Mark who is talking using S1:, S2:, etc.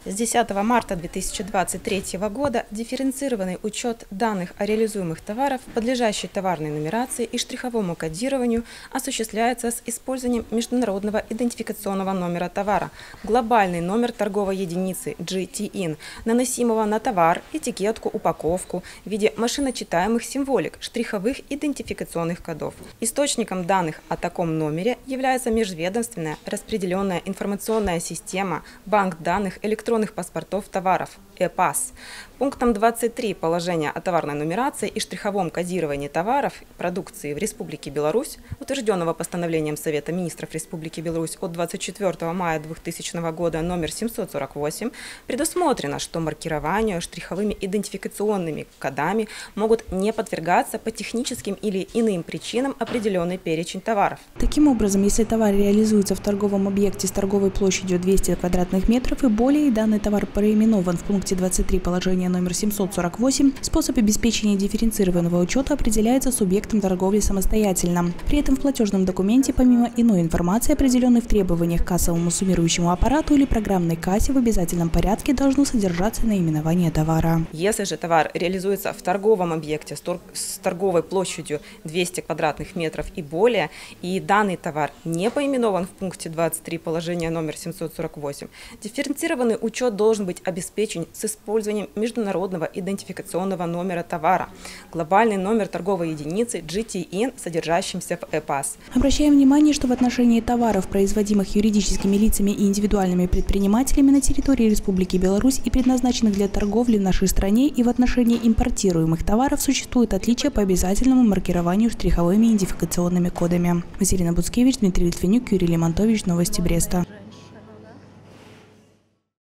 S1: С 10 марта 2023 года дифференцированный учет данных о реализуемых товарах, подлежащий товарной нумерации и штриховому кодированию, осуществляется с использованием международного идентификационного номера товара, глобальный номер торговой единицы GTIN, наносимого на товар, этикетку, упаковку в виде машиночитаемых символик, штриховых идентификационных кодов. Источником данных о таком номере является межведомственная распределенная информационная система, банк данных электронных паспортов товаров ЭПАС. Пунктом 23 положения о товарной нумерации и штриховом кодировании товаров и продукции в Республике Беларусь, утвержденного постановлением Совета министров Республики Беларусь от 24 мая 2000 года номер 748, предусмотрено, что маркированию штриховыми идентификационными кодами могут не подвергаться по техническим или иным причинам определенный перечень товаров.
S2: Таким образом, если товар реализуется в торговом объекте с торговой площадью 200 квадратных метров и более, и данный товар проименован в пункте 23 положения номер 748, способ обеспечения дифференцированного учета определяется субъектом торговли самостоятельно. При этом в платежном документе, помимо иной информации, определенной в требованиях к кассовому суммирующему аппарату или программной кассе, в обязательном порядке должно содержаться наименование товара.
S1: Если же товар реализуется в торговом объекте с торговой площадью 200 квадратных метров и более, и данный товар не поименован в пункте 23 положения номер 748, дифференцированный учет должен быть обеспечен с использованием международного идентификационного номера товара, глобальный номер торговой единицы GTIN, содержащимся в ЭПАС.
S2: Обращаем внимание, что в отношении товаров, производимых юридическими лицами и индивидуальными предпринимателями на территории Республики Беларусь и предназначенных для торговли в нашей стране, и в отношении импортируемых товаров существует отличие по обязательному маркированию штриховыми идентификационными кодами. Василина Буцкевич, Дмитрий Литвинюк, Юрий Лемонтович. Новости Бреста.